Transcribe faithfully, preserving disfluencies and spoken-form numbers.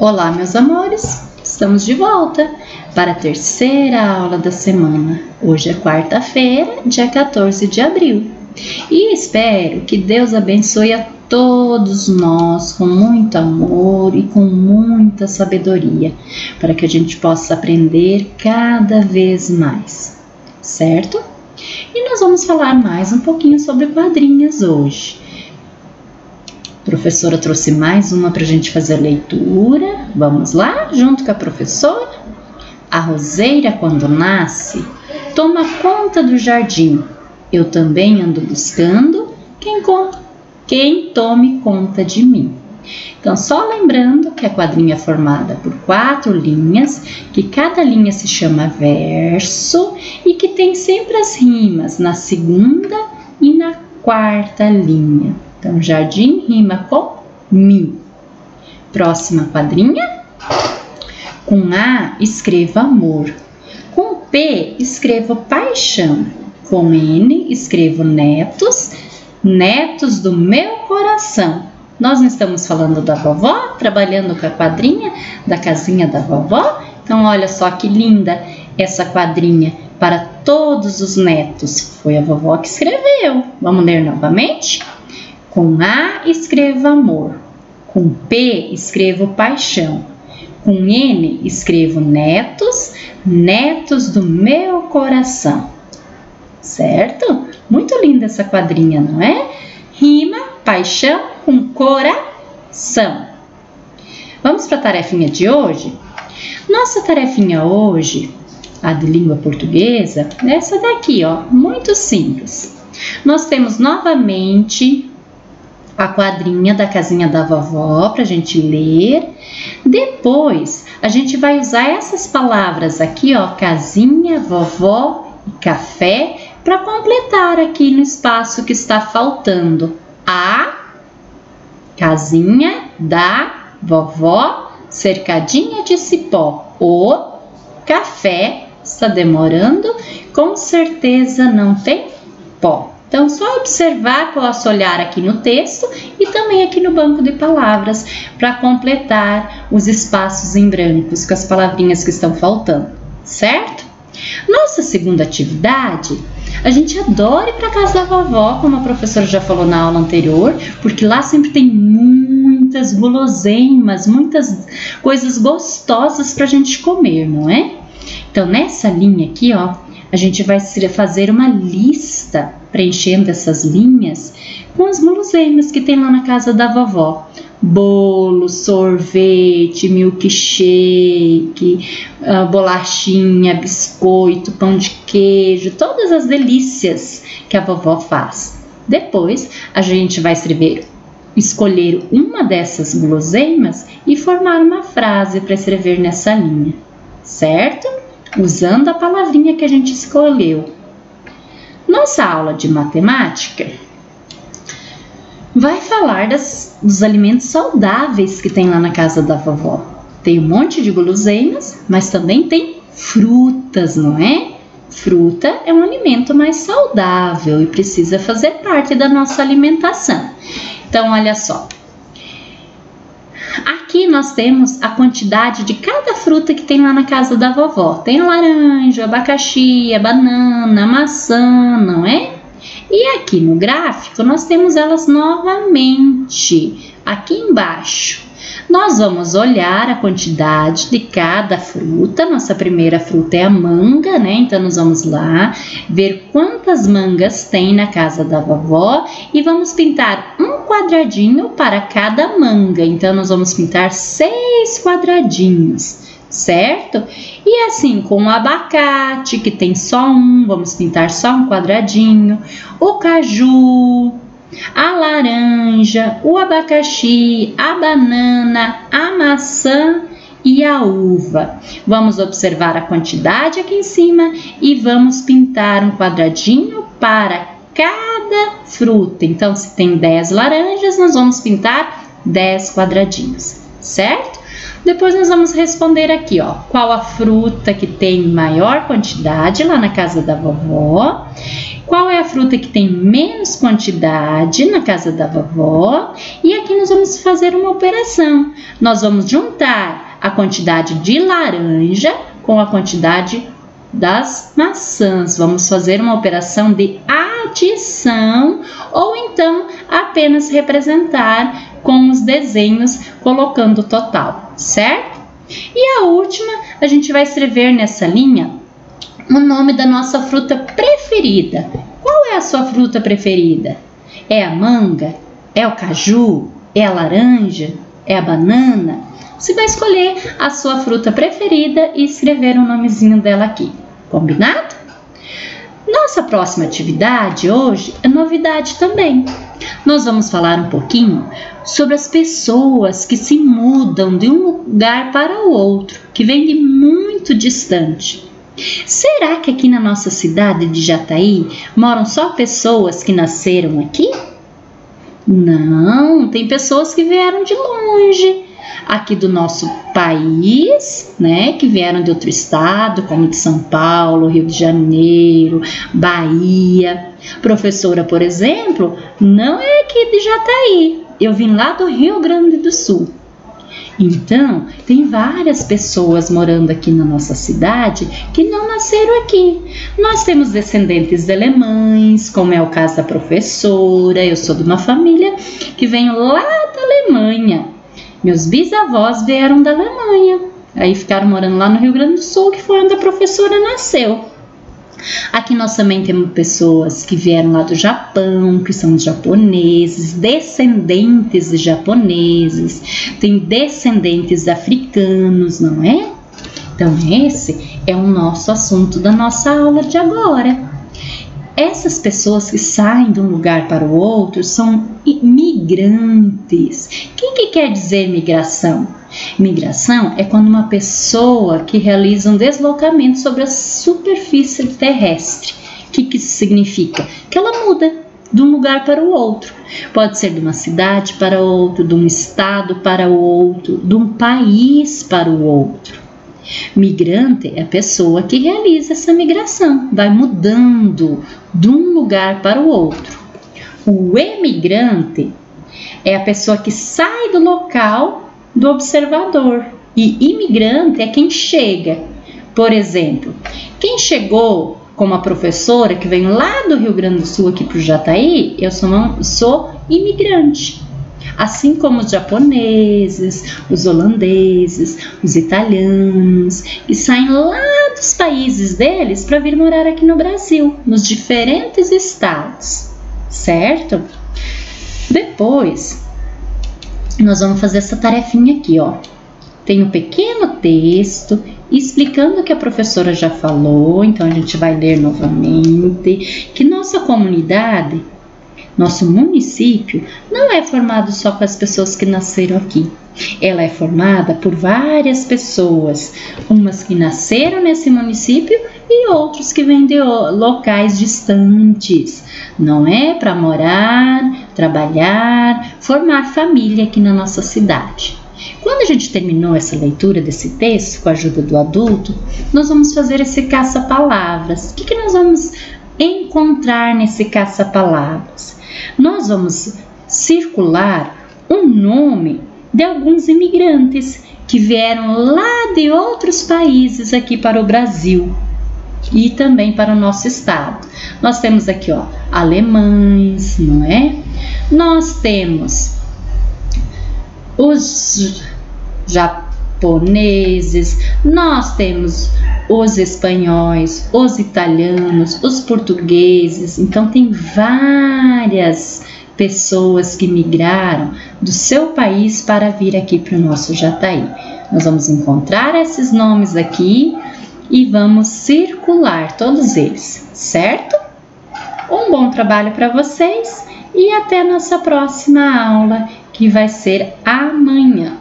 Olá, meus amores! Estamos de volta para a terceira aula da semana. Hoje é quarta-feira, dia quatorze de abril. E espero que Deus abençoe a todos nós com muito amor e com muita sabedoria, para que a gente possa aprender cada vez mais, certo? E nós vamos falar mais um pouquinho sobre quadrinhas hoje. A professora trouxe mais uma para a gente fazer a leitura. Vamos lá, junto com a professora? A roseira, quando nasce, toma conta do jardim. Eu também ando buscando quem, quem tome conta de mim. Então, só lembrando que a quadrinha é formada por quatro linhas, que cada linha se chama verso e que tem sempre as rimas na segunda e na quarta linha. Então, jardim rima com mim. Próxima quadrinha. Com A, escreva amor. Com P, escrevo paixão. Com N, escrevo netos, netos do meu coração. Nós não estamos falando da vovó, trabalhando com a quadrinha da casinha da vovó? Então, olha só que linda essa quadrinha para todos os netos. Foi a vovó que escreveu. Vamos ler novamente? Com A, escrevo amor. Com P, escrevo paixão. Com N, escrevo netos, netos do meu coração. Certo? Muito linda essa quadrinha, não é? Rima, paixão com coração. Vamos para a tarefinha de hoje? Nossa tarefinha hoje, a de língua portuguesa, é essa daqui, ó, muito simples. Nós temos novamente a quadrinha da casinha da vovó para a gente ler. Depois, a gente vai usar essas palavras aqui, ó, casinha, vovó e café, para completar aqui no espaço que está faltando. A casinha da vovó, cercadinha de cipó. O café está demorando, com certeza não tem pó. Então, só observar, posso olhar aqui no texto e também aqui no banco de palavras para completar os espaços em brancos com as palavrinhas que estão faltando, certo? Nossa segunda atividade, a gente adora ir para a casa da vovó, como a professora já falou na aula anterior, porque lá sempre tem muitas guloseimas, muitas coisas gostosas para a gente comer, não é? Então, nessa linha aqui, ó, a gente vai fazer uma lista, preenchendo essas linhas, com as guloseimas que tem lá na casa da vovó. Bolo, sorvete, milkshake, uh, bolachinha, biscoito, pão de queijo, todas as delícias que a vovó faz. Depois, a gente vai escrever, escolher uma dessas guloseimas e formar uma frase para escrever nessa linha, certo? Usando a palavrinha que a gente escolheu. Nossa aula de matemática vai falar das, dos alimentos saudáveis que tem lá na casa da vovó. Tem um monte de guloseimas, mas também tem frutas, não é? Fruta é um alimento mais saudável e precisa fazer parte da nossa alimentação. Então, olha só. Aqui nós temos a quantidade de cada fruta que tem lá na casa da vovó. Tem laranja, abacaxi, banana, maçã, não é? E aqui no gráfico nós temos elas novamente, aqui embaixo. Nós vamos olhar a quantidade de cada fruta. Nossa primeira fruta é a manga, né? Então nós vamos lá ver quantas mangas tem na casa da vovó e vamos pintar um quadradinho para cada manga. Então nós vamos pintar seis quadradinhos, certo? E assim com o abacate, que tem só um, vamos pintar só um quadradinho. O caju, a laranja, o abacaxi, a banana, a maçã e a uva. Vamos observar a quantidade aqui em cima e vamos pintar um quadradinho para cada fruta. Então, se tem dez laranjas, nós vamos pintar dez quadradinhos, certo? Depois nós vamos responder aqui, ó, qual a fruta que tem maior quantidade lá na casa da vovó, Qual é a fruta que tem menos quantidade na casa da vovó? E aqui nós vamos fazer uma operação. Nós vamos juntar a quantidade de laranja com a quantidade das maçãs. Vamos fazer uma operação de adição ou então apenas representar com os desenhos colocando o total, certo? E a última, a gente vai escrever nessa linha o nome da nossa fruta preferida. Qual é a sua fruta preferida? É a manga? É o caju? É a laranja? É a banana? Você vai escolher a sua fruta preferida e escrever o nomezinho dela aqui. Combinado? Nossa próxima atividade hoje é novidade também. Nós vamos falar um pouquinho sobre as pessoas que se mudam de um lugar para o outro, que vêm de muito distante. Será que aqui na nossa cidade de Jataí moram só pessoas que nasceram aqui? Não, tem pessoas que vieram de longe, aqui do nosso país, né, que vieram de outro estado, como de São Paulo, Rio de Janeiro, Bahia. Professora, por exemplo, não é aqui de Jataí, eu vim lá do Rio Grande do Sul. Então, tem várias pessoas morando aqui na nossa cidade que não nasceram aqui. Nós temos descendentes de alemães, como é o caso da professora. Eu sou de uma família que vem lá da Alemanha. Meus bisavós vieram da Alemanha, aí ficaram morando lá no Rio Grande do Sul, que foi onde a professora nasceu. Aqui nós também temos pessoas que vieram lá do Japão, que são japoneses, descendentes de japoneses, tem descendentes africanos, não é? Então esse é o nosso assunto da nossa aula de agora. Essas pessoas que saem de um lugar para o outro são migrantes. O que, que quer dizer migração? Migração é quando uma pessoa que realiza um deslocamento sobre a superfície terrestre. O que, que isso significa? Que ela muda de um lugar para o outro. Pode ser de uma cidade para outro, de um estado para o outro, de um país para o outro. Migrante é a pessoa que realiza essa migração, vai mudando de um lugar para o outro. O emigrante é a pessoa que sai do local do observador e imigrante é quem chega. Por exemplo, quem chegou como a professora que vem lá do Rio Grande do Sul aqui para o Jataí, eu sou, uma, sou imigrante. Assim como os japoneses, os holandeses, os italianos, que saem lá dos países deles para vir morar aqui no Brasil, nos diferentes estados, certo? Depois, nós vamos fazer essa tarefinha aqui, ó. Tem um pequeno texto explicando o que a professora já falou, então a gente vai ler novamente, que nossa comunidade, nosso município, não é formado só com as pessoas que nasceram aqui. Ela é formada por várias pessoas, umas que nasceram nesse município e outros que vêm de locais distantes. Não é para morar, trabalhar, formar família aqui na nossa cidade. Quando a gente terminou essa leitura desse texto, com a ajuda do adulto, nós vamos fazer esse caça-palavras. O que, que nós vamos encontrar nesse caça-palavras? Nós vamos circular um nome de alguns imigrantes que vieram lá de outros países aqui para o Brasil e também para o nosso estado. Nós temos aqui, ó, alemães, não é? Nós temos os japoneses, nós temos os espanhóis, os italianos, os portugueses. Então tem várias pessoas que migraram do seu país para vir aqui para o nosso Jataí. Nós vamos encontrar esses nomes aqui e vamos circular todos eles, certo? Um bom trabalho para vocês e até a nossa próxima aula, que vai ser amanhã.